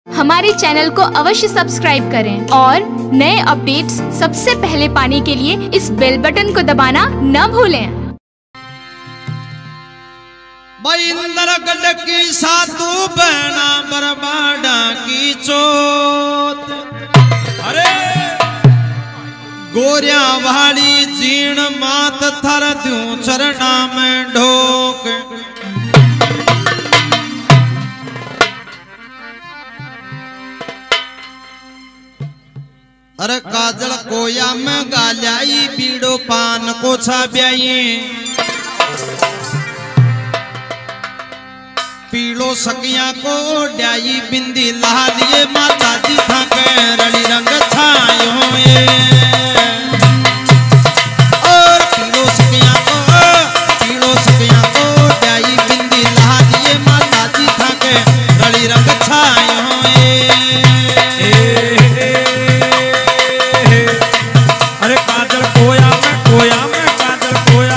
हमारे चैनल को अवश्य सब्सक्राइब करें और नए अपडेट्स सबसे पहले पाने के लिए इस बेल बटन को दबाना न भूलें। इंद्रगढ़ की सातू बहना बरबाड़ा की चोत, अरे गोरिया वाली जीण मात थर दूं चरणा में ढोक। अरे काजल कोया में गाल्याई पीड़ो पान को छाब्याई, पीड़ो सकिया को ड्याई बिंदी लहा लिए माता जी था के रली रंग छायो ये। और पीड़ो सकिया को ड्याई बिंदी लहा लिए माता जी था के रली रंग छायो ये। अरे काजल कोया में काजल कोया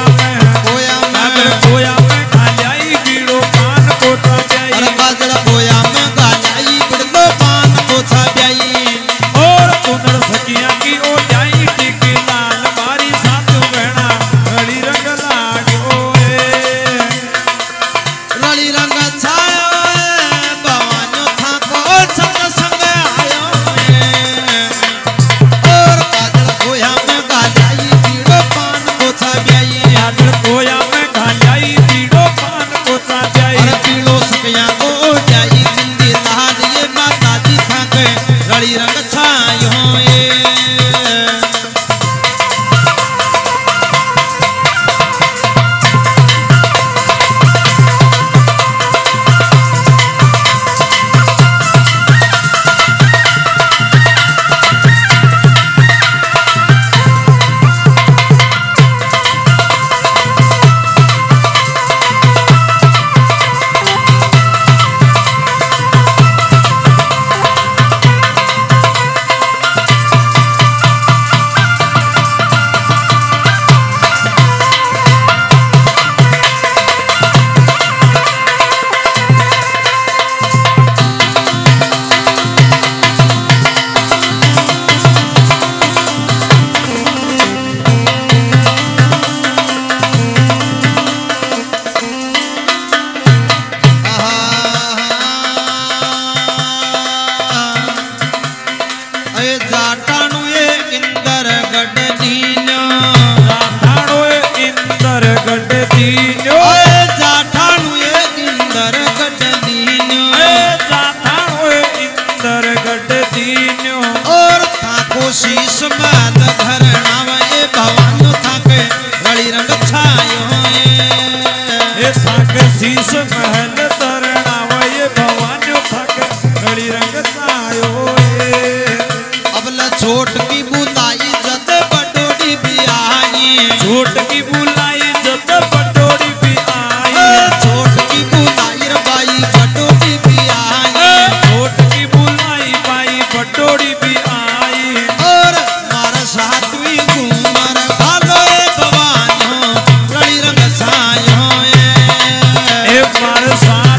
में गाल्याई पीड़ो पान को छाब्याई। अरे काजल कोया में गाल्याई पीड़ो पान को छाब्याई। और सुंदर सखिया की ओ जाई टिकी लाल बारी सातू बहना रली रंग लागो ए। रली रंग छायो भवानो था को संग संग आयो ए। और काजल कोया में गाल्याई पीड़ो पान को छाब्याई। काजल कोया में गाल्याई पीड़ो पान को छाब्याई। अरे पीड़ो सकिया को जाई बिंदी लहा लिए माता जी था के रली रंग छायो ए। शीश महल घर नावे भवानो थाके रली रंग छायो ए थाके शीश महल तरनावे भवानो थाके रली रंग छायो ए। अबला छोट की बुलाई जत बटोड़ी भी आई, छोट की बुलाई जत बटोड़ी भी आई। छोट की बुलाई बाई बटोड़ी भी आई। छोट की बुलाई बाई बटोड़ी भी आई। और मार सातवीं घूमर भालो ए भवानो रली रंग छायो ए। मार सा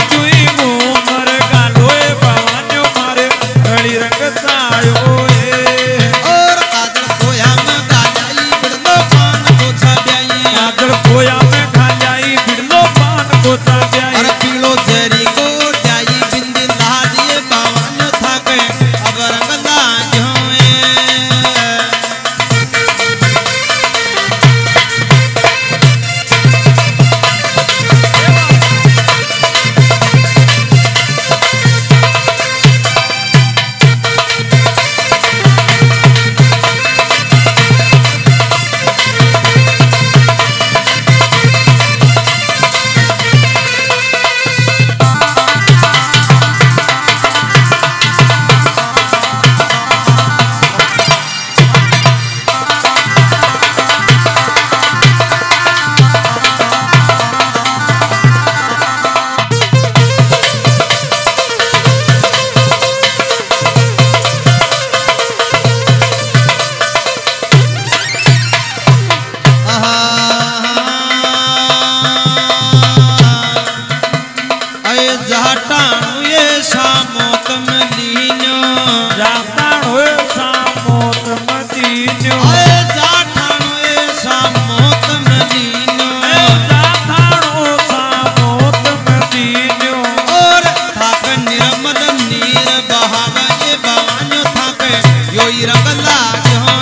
यो ही रंग लाग्यो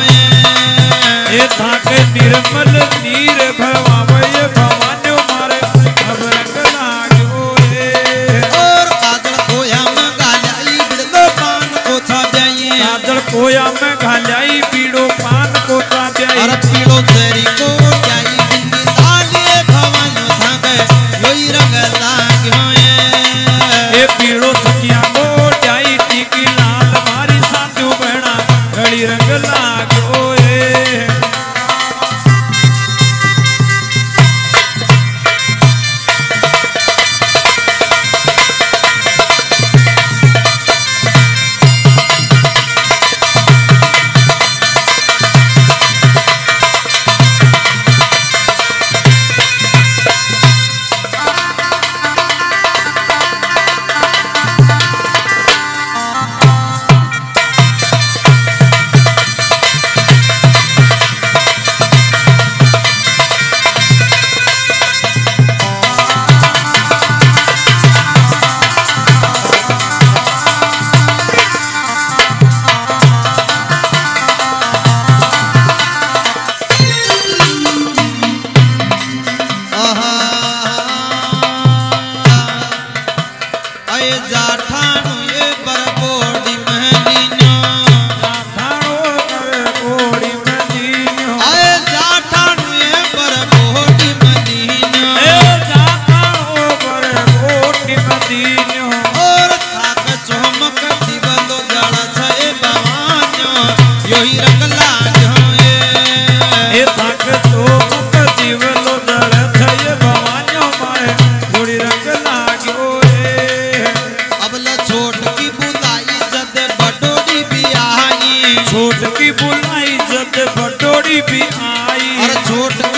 ए थाक निर्मल नीर भवावय भवान्यो मारे अब रंग लाग्यो और काजल खोया में गालाई बिड़लो पान को था ब्याई काजल खोया में घालाई पीड़ो पान को था ब्याई अरे पीड़ो तेरी को जाई बिंदी लालिए भवान्यो थाके यो ही रंग लाग्यो ए पीड़ो सखिया को जाई टीकी लाल मारी साधु बहना घड़ी रंग लाग्यो छोट की बुलाई जब बटोरी भी आई छोट